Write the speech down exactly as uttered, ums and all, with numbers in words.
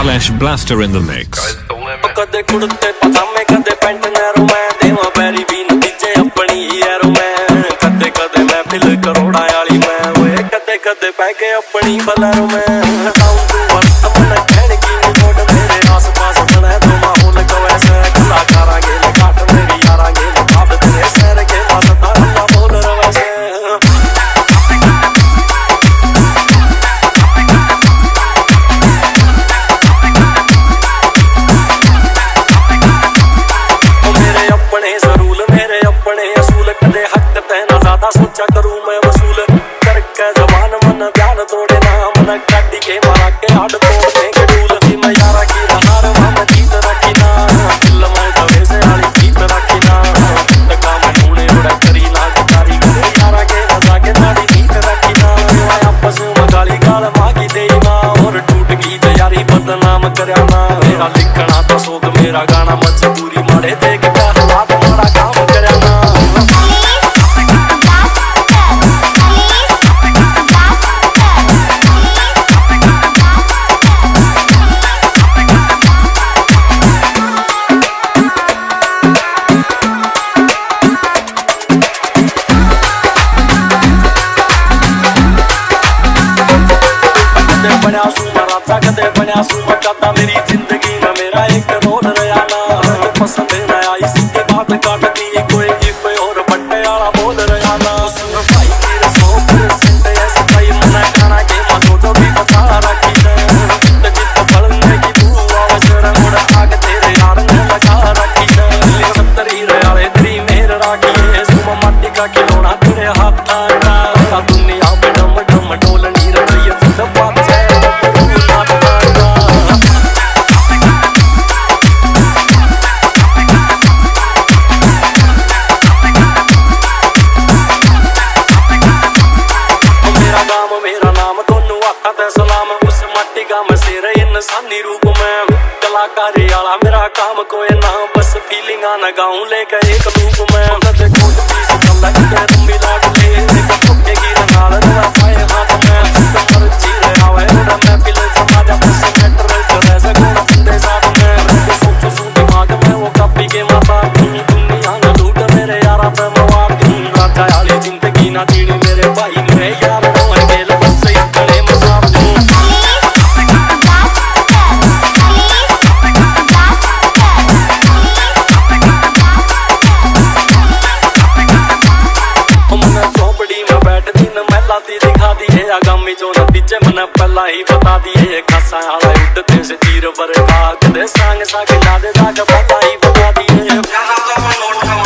slash blaster in the mix. कदे कुड़ते पजामे कदे पैंट नैरो मैं देवा पैरी भी नतीजे अपनी यारो मैं कदे कदे मैं फिल करोड़ा वाली मैं ओए कदे कदे पै के अपनी फलरो मैं साउंड टू वर्क अपना कहने की मोड मेरे आस-पास बना तो माहौल को ऐसे कलाकारा गेल काट मेरी यारा गेल काट तेरे सर के वास्ता अल्लाह बोल रहा वैसे सोचा करूं मैं वसूल करके जबान मन ध्यान तोड़े ना मन काटी के मारा के हाथ तोड़ देंगे डूल भी मैं यारा की हार मैं जीत रखी ना दिल में दवे से आली जीत रखी ना काम ढूंढे उड़ा करी ना कारी करे यारा के रजा के नाड़ी जीत रखी ना आपस में गाली गाल मांगी दे ना और टूट गई तैयारी बदनाम करया ना मेरा लिखना तो शौक मेरा गाना मजबूरी मारे देख के हालात मारा काम करया ना कदे बना सूमा काटा मेरी जिंदगी में मेरा एक रोल रहा ना तो पसंद न आई सीधी बात काटती कोई इफ और बट्टे वाला बोल रहा ना सुन भाई तेरे सौ परसेंट ऐसे भाई मना खाना के मतो जो भी बता रखी है तो जित पलने की तू आवाज रंगोड़ आग तेरे यार ने लगा रखी है सत्तर ही रहे तेरी मेहर राखी है सुमा माटी का खिलौना तेरे हाथ का दुनिया पे डम डम डोलनी रही है जिंदा बात है इंसानी रूप में कलाकारी वाला मेरा काम कोई ना बस फीलिंग आना गाऊं लेकर एक लूप में कदे कोट पीस चला के तुम भी लाड ले एक ठोके की नाल ना पाए हाथ में कमर चीरे आवे ना मैं पिले समाजा बस मेट्रो करे से गुण बंदे साथ में तो सोचो सो दिमाग में वो कॉपी के माता दुनिया ना लूट मेरे यारा पे मवाद राजा वाली जिंदगी ना जीनी मेरे भाई मेरे यार रोए गेल बस इतने मजाक दिखा दी है आगामी जो नतीजे मन पहला ही बता दिए खासा आला उड़ते से तीर बरखा कदे सांग साग ना दे जाके पता ही बता दिए